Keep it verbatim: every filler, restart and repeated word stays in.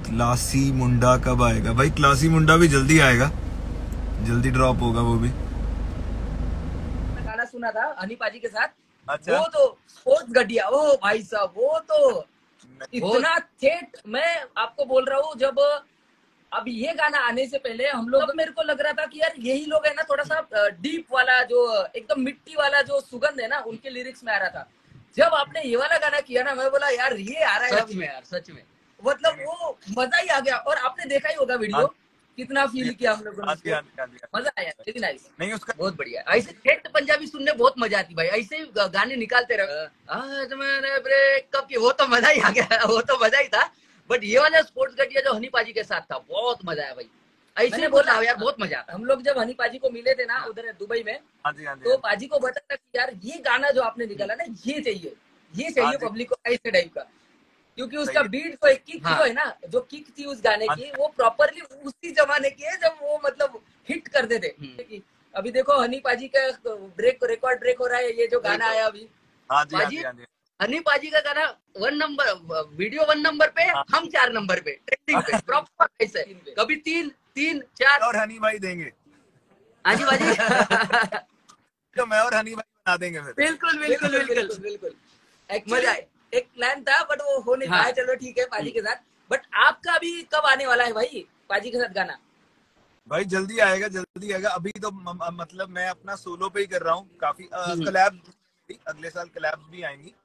Classy मुंडा कब आएगा भाई? क्लासी मुंडा भी जल्दी आएगा, जल्दी ड्रॉप होगा वो भी। गाना सुना था हनी पाजी के साथ। अच्छा। वो तो स्पोर्ट्स घटिया, ओ भाई साहब वो तो इतना ठेठ। मैं आपको बोल रहा हूँ, जब अब ये गाना आने से पहले हम लोग, मेरे को लग रहा था कि यार यही लोग है ना, थोड़ा सा डीप वाला जो एकदम मिट्टी वाला जो सुगंध है ना उनके लिरिक्स में आ रहा था। जब आपने ये वाला गाना किया ना, मैं बोला यार ये आ रहा है सच में यार, सच में मतलब वो मजा ही आ गया। और आपने देखा ही होगा वीडियो, कितना फील किया हम लोगों ने, मजा आया। लेकिन नाइस, नहीं उसका बहुत बढ़िया। ऐसे ठेठ पंजाबी सुनने बहुत मजा आती भाई, ऐसे ही गाने निकालते रहो। आज मैंने ब्रेकअप की, वो तो मजा ही आ गया, वो तो मजा ही था। बट ये वाला स्पोर्ट्स घटिया जो हनी पाजी के साथ था, बहुत मजा आया भाई। ऐसे ही बोला यार, बहुत मजा आता। हम लोग जब हनी पाजी को मिले थे ना उधर दुबई में, तो पाजी को बताया कि यार ये गाना जो आपने निकाला ना, ये चाहिए, ये चाहिए पब्लिक को, ऐसे टाइप का। क्योंकि उसका बीट तो एक किक जो है ना, जो किक थी उस गाने की, वो प्रॉपरली उसी जमाने की है जब वो मतलब हिट करते थे। अभी देखो हनी पाजी का ब्रेक, रिकॉर्ड ब्रेक हो रहा है, ये जो गाना आया अभी। पाजी, हनी पाजी का गाना one number, video one number पे, हम चार नंबर पे, ट्रेंडिंग पे, प्रॉपर ऐसे। कभी तीन तीन चार, और हनी भाई देंगे। हाँ जी बाजी। तो मैं और हनी भाई बना देंगे फिर। बिल्कुल बिल्कुल बिल्कुल बिल्कुल। मजा एक प्लान था बट वो हो नहीं पाया। चलो ठीक है पाजी के साथ। बट आपका अभी कब आने वाला है भाई पाजी के साथ गाना? भाई जल्दी आएगा, जल्दी आएगा। अभी तो मतलब मैं अपना सोलो पे ही कर रहा हूँ काफी। कलैब, अगले साल कलैब्स भी आएंगी।